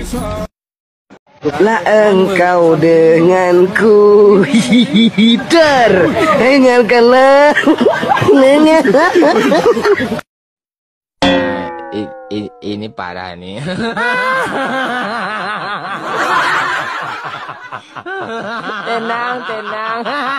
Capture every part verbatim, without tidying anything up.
Lah engkau denganku hider, dengarkanlah. I, ini parah nih. Tenang, tenang.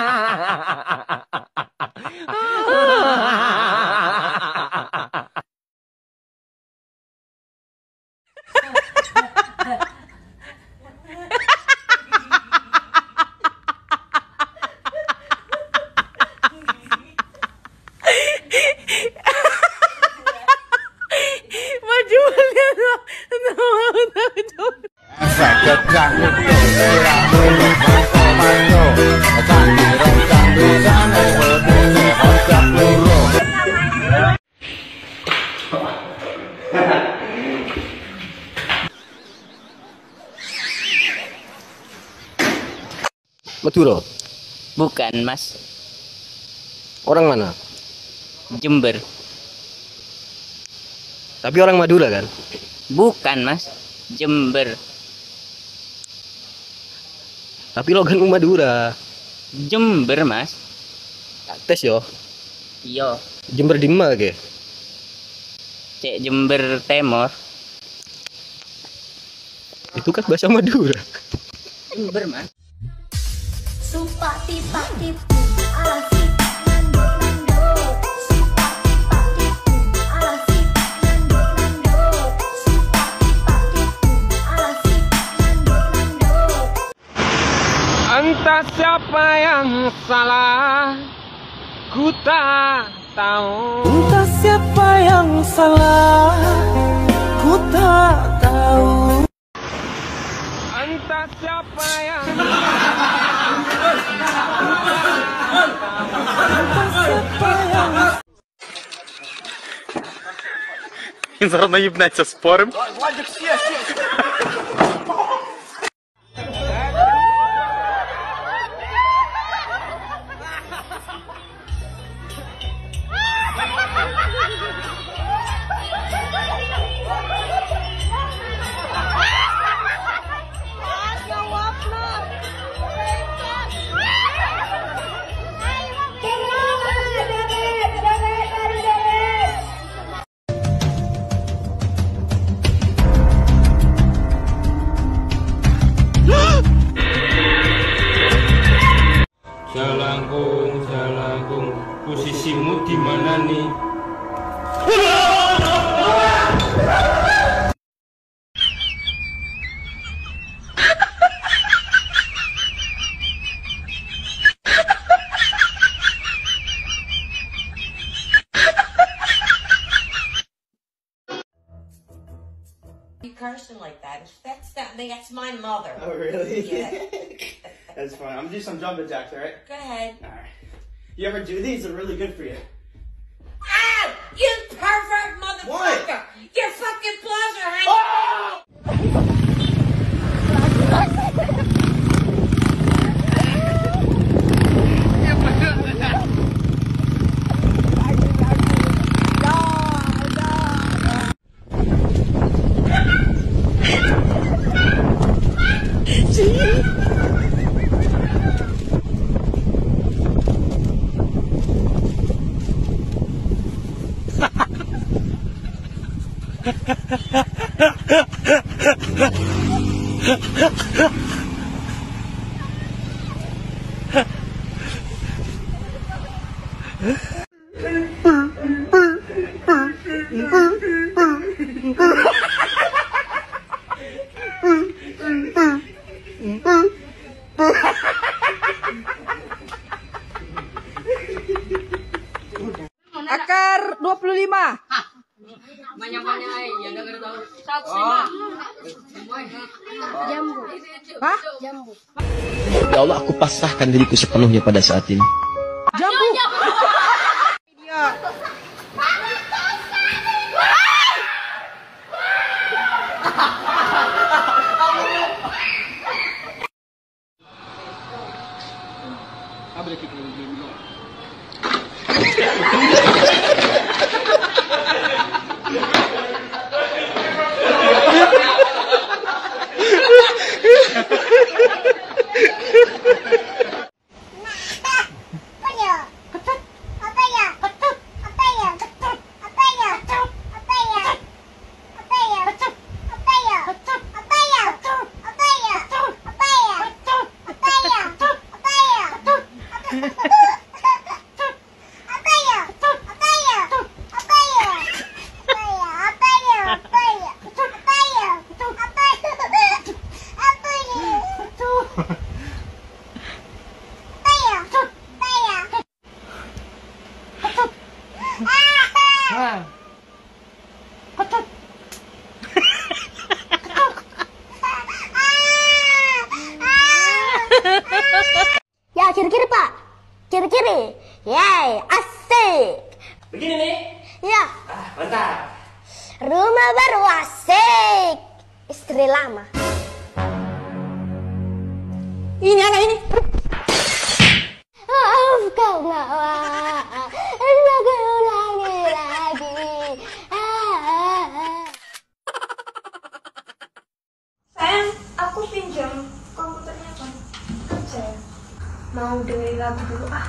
Madura? Bukan, Mas. Orang mana? Jember. Tapi orang Madura kan? Bukan, Mas. Jember. Tapi loganmu Madura. Jember, Mas. Tes yo. Iya. Jember di mana ke? Cek Jember Timur. Itu kan bahasa Madura. Jember, Mas. Supati pati alasi nando nando supati pati alasi nando nando supati pati alasi nando nando. Entah siapa yang salah, ku tak tahu. Entah siapa yang salah, ku tak tahu. Entah siapa yang Він зараз наїбнеться спорим. Jalangkung, jalangkung, posisimu di mana nih? You cursing like that? That's that. That's my mother. Oh really? Yeah. That's fun. I'm gonna do some jumping jacks, alright? Go ahead. Alright. You ever do these? They're really good for you. Ow! You pervert motherfucker! What? Your fucking paws are hanging. Oh! Akar dua puluh lima. Banyak-banyak ya dengar tahu. seratus lima. Jambu. Hah? Jambu. Ya Allah, aku pasrahkan diriku sepenuhnya pada saat ini. Jambu. istri. Yay, asik. Begini nih. Ya, Ah, mantap. rumah baru asik. Istri lama. Ini anak ini. Maaf kau Mawar, aku ulangi lagi. Sayang, aku pinjam komputernya kan kerja ya. Mau dengerin lagu dulu ah.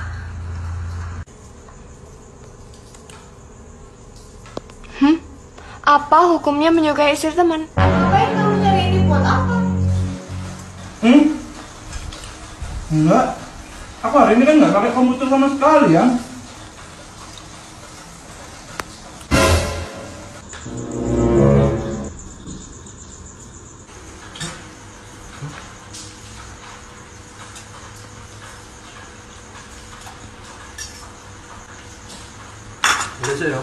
Hmm? Apa hukumnya menyukai istri teman? Ngapain kamu nyari ini buat apa? Hmm? Enggak. Aku hari ini kan nggak pakai komputer sama sekali ya. Biasa ya.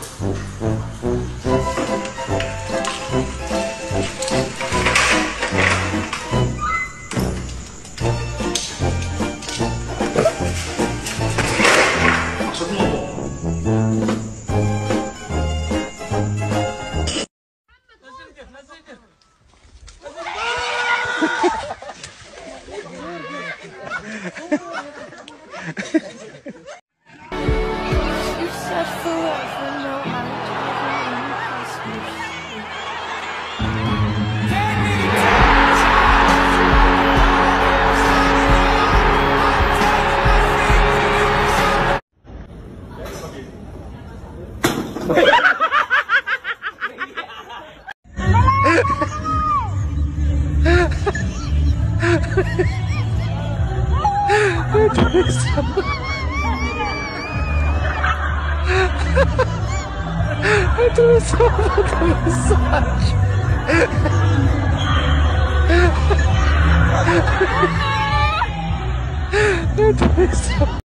Itu sama massage. Itu